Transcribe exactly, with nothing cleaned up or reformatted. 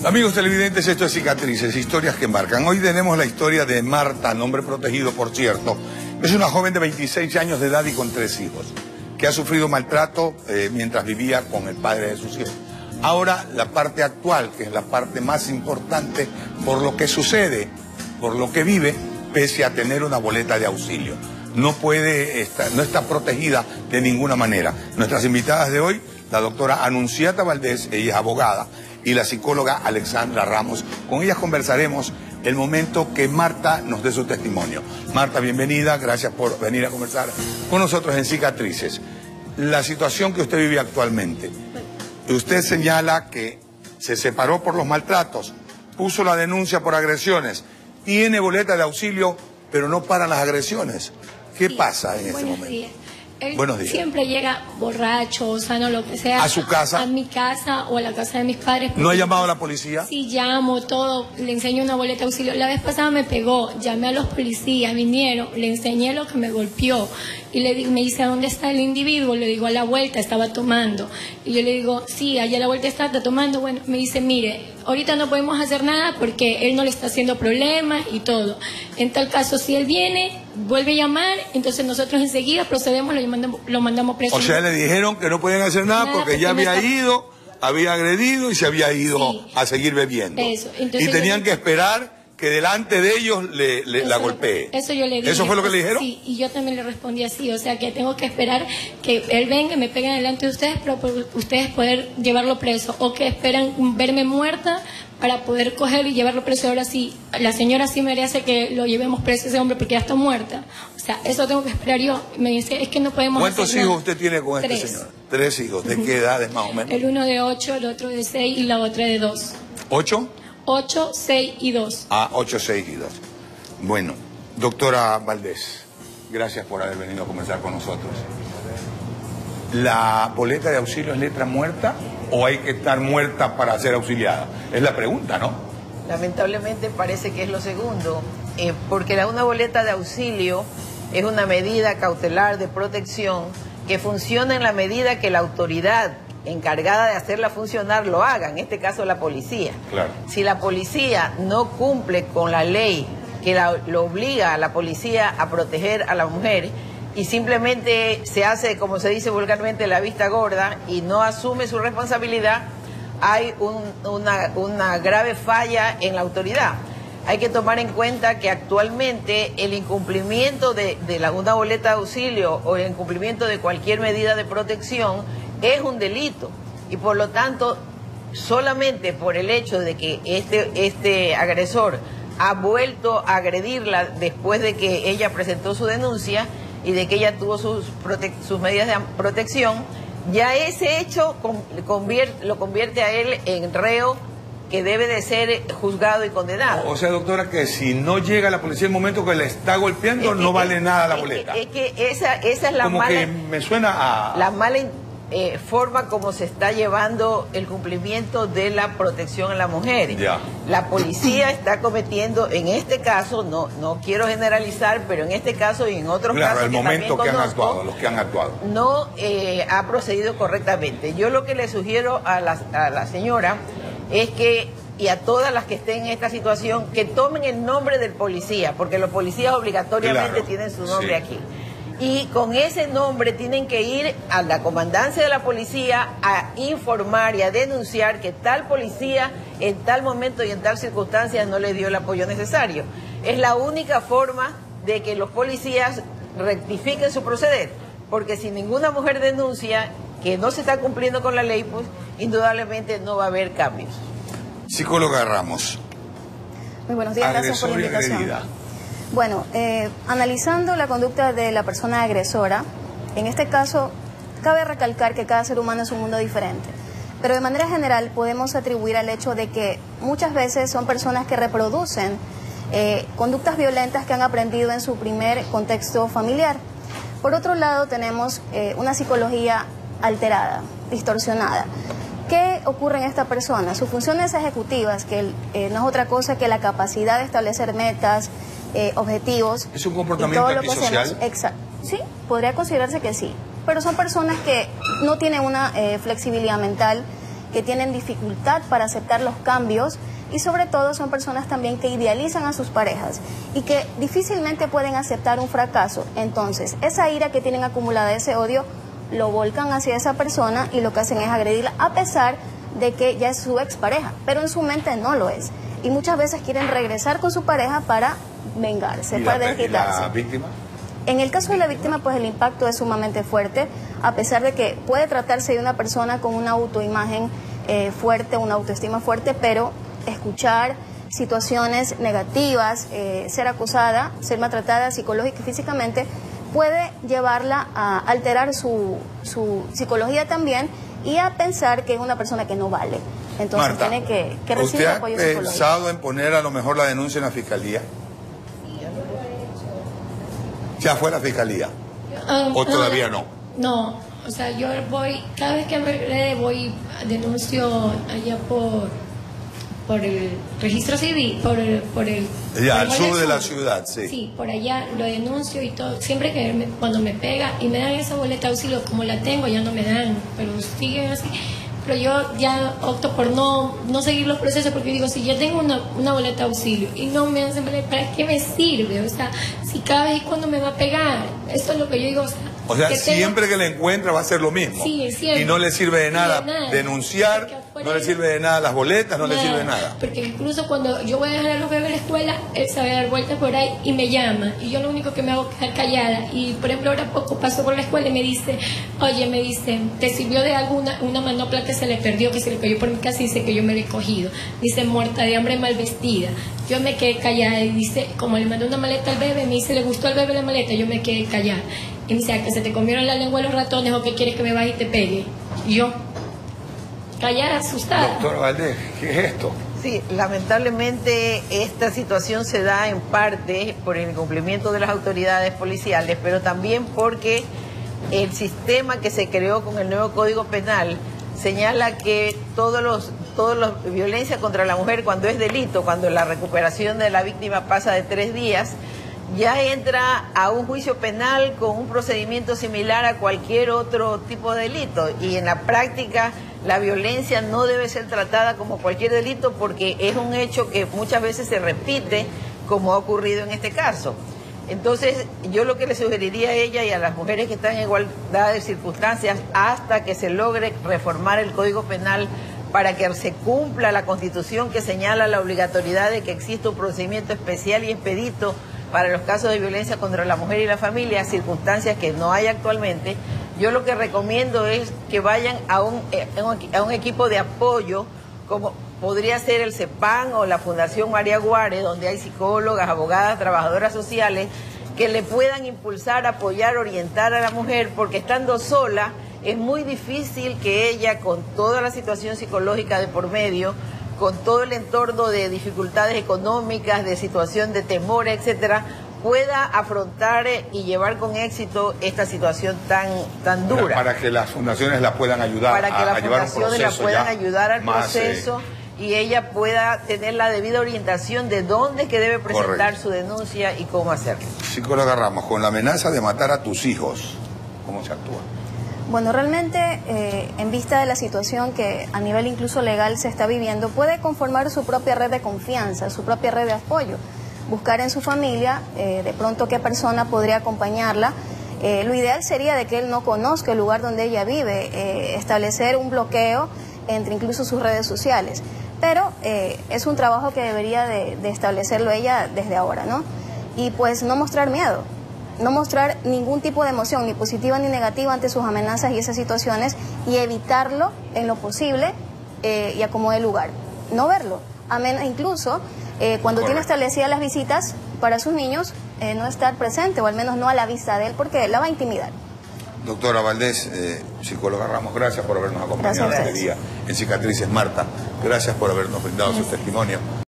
Amigos televidentes, esto es Cicatrices, historias que marcan. Hoy tenemos la historia de Marta, nombre protegido por cierto. Es una joven de veintiséis años de edad y con tres hijos, que ha sufrido maltrato eh, mientras vivía con el padre de sus hijos. Ahora, la parte actual, que es la parte más importante por lo que sucede, por lo que vive, pese a tener una boleta de auxilio. No puede estar, no está protegida de ninguna manera. Nuestras invitadas de hoy, la doctora Anunciata Valdés, ella es abogada, y la psicóloga Alexandra Ramos. Con ellas conversaremos el momento que Marta nos dé su testimonio. Marta, bienvenida, gracias por venir a conversar con nosotros en Cicatrices. La situación que usted vive actualmente, usted señala que se separó por los maltratos, puso la denuncia por agresiones, tiene boleta de auxilio, pero no paran las agresiones. ¿Qué sí, pasa en este momento? Días. Él Buenos días. Siempre llega borracho, sano, lo que sea. ¿A su casa? A mi casa o a la casa de mis padres. ¿No ha llamado a la policía? Sí, llamo, todo. Le enseño una boleta de auxilio. La vez pasada me pegó, llamé a los policías, vinieron, le enseñé lo que me golpeó. Y le di, me dice, ¿a dónde está el individuo? Le digo, a la vuelta, estaba tomando. Y yo le digo, sí, allá a la vuelta está, está tomando. Bueno, me dice, mire, ahorita no podemos hacer nada porque él no le está haciendo problemas y todo. En tal caso, si él viene, vuelve a llamar, entonces nosotros enseguida procedemos, lo mandamos, lo mandamos preso. O sea, le dijeron que no podían hacer nada, nada porque, porque ya había está... ido, había agredido y se había ido sí. a seguir bebiendo. Eso. Entonces, y tenían yo... que esperar que delante de ellos le, le, la golpee. Eso yo le dije. ¿Eso fue lo que le dijeron? Sí, y yo también le respondí así, o sea que tengo que esperar que él venga y me pegue delante de ustedes para ustedes poder llevarlo preso, o que esperan verme muerta para poder coger y llevarlo preso. Ahora sí, la señora sí merece que lo llevemos preso a ese hombre porque ya está muerta. O sea, eso tengo que esperar yo. Me dice, es que no podemos ¿Cuántos hacer hijos nada. usted tiene con Tres. este señor? Tres hijos. ¿De qué edades más o menos? El uno de ocho, el otro de seis y la otra de dos. ¿Ocho? Ocho, seis y dos. Ah, ocho, seis y dos. Bueno, doctora Valdés, gracias por haber venido a conversar con nosotros. ¿La boleta de auxilio es letra muerta o hay que estar muerta para ser auxiliada? Es la pregunta, ¿no? Lamentablemente parece que es lo segundo, eh, porque la, una boleta de auxilio es una medida cautelar de protección que funciona en la medida que la autoridad encargada de hacerla funcionar lo haga, en este caso la policía. Claro. Si la policía no cumple con la ley que la, lo obliga a la policía a proteger a la mujer y simplemente se hace, como se dice vulgarmente, la vista gorda y no asume su responsabilidad, hay un, una, una grave falla en la autoridad. Hay que tomar en cuenta que actualmente el incumplimiento de, de la, una boleta de auxilio o el incumplimiento de cualquier medida de protección es un delito y por lo tanto solamente por el hecho de que este, este agresor ha vuelto a agredirla después de que ella presentó su denuncia y de que ella tuvo sus, sus medidas de protección, ya ese hecho convierte, lo convierte a él en reo que debe de ser juzgado y condenado. O sea, doctora, que si no llega la policía en el momento que le está golpeando, es que, no vale es, nada la boleta. Es que, es que esa, esa es la Como mala... que me suena a... La mala eh, forma como se está llevando el cumplimiento de la protección a la mujer. Ya. La policía está cometiendo, en este caso, no, no quiero generalizar, pero en este caso y en otros claro, casos el que momento también que conozco, han actuado, los que han actuado. no eh, ha procedido correctamente. Yo lo que le sugiero a la, a la señora es que, y a todas las que estén en esta situación, que tomen el nombre del policía, porque los policías obligatoriamente claro, tienen su nombre sí. aquí. Y con ese nombre tienen que ir a la comandancia de la policía a informar y a denunciar que tal policía en tal momento y en tal circunstancia no le dio el apoyo necesario. Es la única forma de que los policías rectifiquen su proceder, porque si ninguna mujer denuncia que no se está cumpliendo con la ley, pues indudablemente no va a haber cambios. Psicóloga Ramos. Muy buenos días, gracias por la invitación. Bueno, eh, analizando la conducta de la persona agresora, en este caso cabe recalcar que cada ser humano es un mundo diferente, pero de manera general podemos atribuir al hecho de que muchas veces son personas que reproducen eh, conductas violentas que han aprendido en su primer contexto familiar. Por otro lado tenemos eh, una psicología alterada, distorsionada. ¿Qué ocurre en esta persona? Sus funciones ejecutivas, que eh, no es otra cosa que la capacidad de establecer metas, eh, objetivos. ¿Es un comportamiento antisocial? Exacto. Sí, podría considerarse que sí. Pero son personas que no tienen una eh, flexibilidad mental, que tienen dificultad para aceptar los cambios y sobre todo son personas también que idealizan a sus parejas y que difícilmente pueden aceptar un fracaso. Entonces, esa ira que tienen acumulada, ese odio, lo volcan hacia esa persona y lo que hacen es agredirla a pesar de que ya es su expareja, pero en su mente no lo es. Y muchas veces quieren regresar con su pareja para vengarse, para desquitarse. ¿Y la víctima? En el caso de la víctima, pues el impacto es sumamente fuerte, a pesar de que puede tratarse de una persona con una autoimagen eh, fuerte, una autoestima fuerte, pero escuchar situaciones negativas, eh, ser acusada, ser maltratada psicológica y físicamente, puede llevarla a alterar su, su psicología también y a pensar que es una persona que no vale. Entonces Marta, tiene que, que recibir apoyo ¿usted ha psicológico. pensado en poner a lo mejor la denuncia en la fiscalía? ¿Ya fue a la fiscalía? Um, ¿O todavía no? No, o sea, yo voy, cada vez que me agrede voy, denuncio allá por por el registro civil, por el... Por el ya, al por sur el de la ciudad, sí. Sí, por allá lo denuncio y todo. Siempre que me, cuando me pega y me dan esa boleta de auxilio, como la tengo, ya no me dan, pero siguen así. Pero yo ya opto por no, no seguir los procesos porque digo, si ya tengo una, una boleta de auxilio y no me hacen, ¿para qué me sirve? O sea, si cada vez cuando me va a pegar, eso es lo que yo digo, o sea... O sea, que siempre tengo... que le encuentra va a ser lo mismo. Sí, siempre. Y no le sirve de nada, de nada. denunciar, no le sirve de nada las boletas, no nada. le sirve de nada. Porque incluso cuando yo voy a dejar a los bebés a la escuela, él sabe dar vueltas por ahí y me llama. Y yo lo único que me hago es quedar callada. Y por ejemplo, ahora poco paso por la escuela y me dice, oye, me dice, ¿te sirvió de alguna una manopla que se le perdió, que se le cayó por mi casa? Y dice que yo me la he cogido. Dice, muerta de hambre, mal vestida. Yo me quedé callada y dice, como le mandé una maleta al bebé, me dice, ¿le gustó al bebé la maleta? Yo me quedé callada. Y me dice, ¿a que se te comieron la lengua los ratones o que quieres que me vaya y te pegue? Y yo, callada, asustada. Doctora Valdés, ¿qué es esto? Sí, lamentablemente esta situación se da en parte por el incumplimiento de las autoridades policiales, pero también porque el sistema que se creó con el nuevo Código Penal señala que todos los todos los violencia contra la mujer, cuando es delito, cuando la recuperación de la víctima pasa de tres días, ya entra a un juicio penal con un procedimiento similar a cualquier otro tipo de delito. Y en la práctica la violencia no debe ser tratada como cualquier delito porque es un hecho que muchas veces se repite, como ha ocurrido en este caso. Entonces, yo lo que le sugeriría a ella y a las mujeres que están en igualdad de circunstancias hasta que se logre reformar el Código Penal para que se cumpla la Constitución que señala la obligatoriedad de que exista un procedimiento especial y expedito para los casos de violencia contra la mujer y la familia, circunstancias que no hay actualmente, yo lo que recomiendo es que vayan a un, a un equipo de apoyo, como podría ser el CEPAN o la Fundación María Guare, donde hay psicólogas, abogadas, trabajadoras sociales, que le puedan impulsar, apoyar, orientar a la mujer, porque estando sola es muy difícil que ella, con toda la situación psicológica de por medio, con todo el entorno de dificultades económicas, de situación de temor, etcétera, pueda afrontar y llevar con éxito esta situación tan tan dura. Para, para que las fundaciones la puedan ayudar para que a, las a llevar un fundaciones proceso la puedan ya ayudar al más, proceso eh... y ella pueda tener la debida orientación de dónde es que debe presentar Correcto. Su denuncia y cómo hacerlo. Psicóloga Ramos, con la amenaza de matar a tus hijos, ¿cómo se actúa? Bueno, realmente, eh, en vista de la situación que a nivel incluso legal se está viviendo, puede conformar su propia red de confianza, su propia red de apoyo. Buscar en su familia, eh, de pronto, qué persona podría acompañarla. Eh, lo ideal sería de que él no conozca el lugar donde ella vive, eh, establecer un bloqueo entre incluso sus redes sociales. Pero eh, es un trabajo que debería de, de establecerlo ella desde ahora, ¿no? Y pues no mostrar miedo. No mostrar ningún tipo de emoción, ni positiva ni negativa, ante sus amenazas y esas situaciones, y evitarlo en lo posible eh, y a como dé lugar. No verlo, a menos, incluso eh, cuando Correcto. Tiene establecidas las visitas para sus niños, eh, no estar presente, o al menos no a la vista de él, porque la va a intimidar. Doctora Valdés, eh, psicóloga Ramos, gracias por habernos acompañado este día en Cicatrices. Marta, gracias por habernos brindado gracias. Su testimonio.